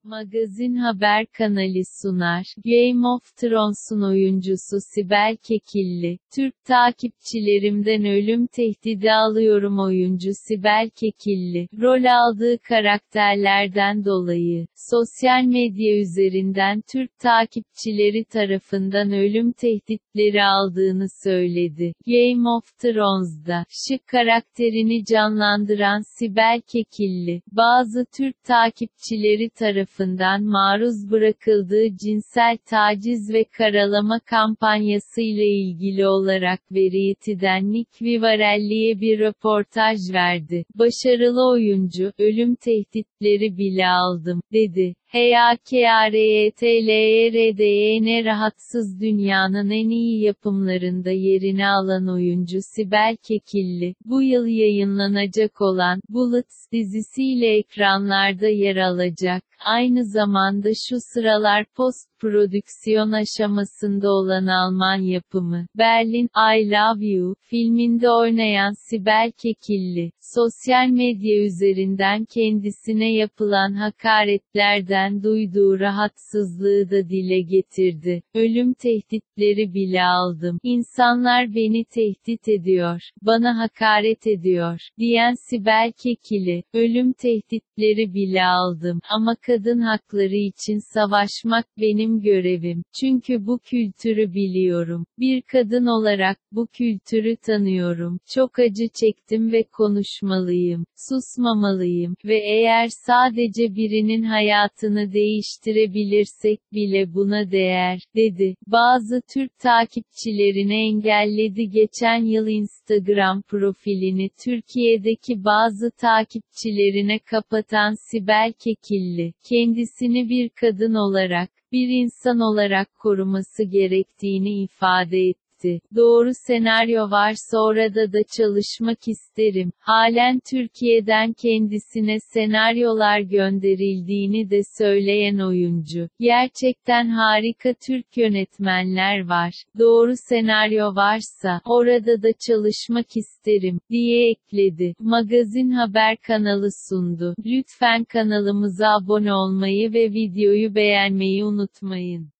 Magazin haber kanalı sunar. Game of Thrones'un oyuncusu Sibel Kekilli, Türk takipçilerimden ölüm tehdidi alıyorum. Oyuncu Sibel Kekilli, rol aldığı karakterlerden dolayı, sosyal medya üzerinden Türk takipçileri tarafından ölüm tehditleri aldığını söyledi. Game of Thrones'da, Şık karakterini canlandıran Sibel Kekilli, bazı Türk takipçileri tarafından maruz bırakıldığı cinsel taciz ve karalama kampanyasıyla ilgili olarak Variety Nick Vivarelli'ye bir röportaj verdi. Başarılı oyuncu, ölüm tehditleri bile aldım, dedi. HAKRETLERDN rahatsız dünyanın en iyi yapımlarında yerini alan oyuncu Sibel Kekilli, bu yıl yayınlanacak olan Bullets dizisiyle ekranlarda yer alacak. Aynı zamanda şu sıralar post-prodüksiyon aşamasında olan Alman yapımı Berlin, I Love You filminde oynayan Sibel Kekilli, sosyal medya üzerinden kendisine yapılan hakaretlerden duyduğu rahatsızlığı da dile getirdi. Ölüm tehditleri bile aldım. İnsanlar beni tehdit ediyor, bana hakaret ediyor, diyen Sibel Kekilli, ölüm tehditleri bile aldım. Ama kadın hakları için savaşmak benim görevim. Çünkü bu kültürü biliyorum. Bir kadın olarak bu kültürü tanıyorum. Çok acı çektim ve konuşmalıyım. Susmamalıyım ve eğer sadece birinin hayatını değiştirebilirsek bile buna değer, dedi. Bazı Türk takipçilerini engelledi. Geçen yıl Instagram profilini Türkiye'deki bazı takipçilerine kapatan Sibel Kekilli, kendisini bir kadın olarak, bir insan olarak koruması gerektiğini ifade etti. Doğru senaryo varsa orada da çalışmak isterim. Halen Türkiye'den kendisine senaryolar gönderildiğini de söyleyen oyuncu, gerçekten harika Türk yönetmenler var. Doğru senaryo varsa orada da çalışmak isterim, diye ekledi. Magazin haber kanalı sundu. Lütfen kanalımıza abone olmayı ve videoyu beğenmeyi unutmayın.